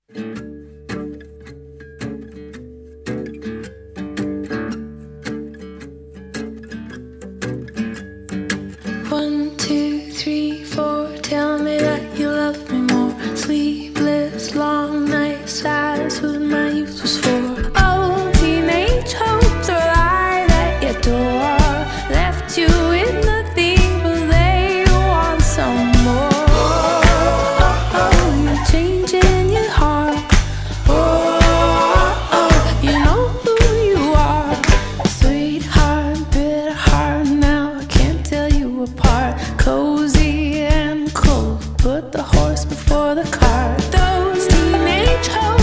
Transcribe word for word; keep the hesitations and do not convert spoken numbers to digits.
One, two, three, four, tell me that you love me more. Sleepless, long nights, that's what my youth was for. Oh, teenage hopes are alive at your door. Left you with nothing, but they want some more. Oh, oh, you're changing your heart. Oh, oh, you know who you are. Sweetheart, bitter heart, now I can't tell you apart. Cozy and cold, put the horse before the cart. Those teenage hopes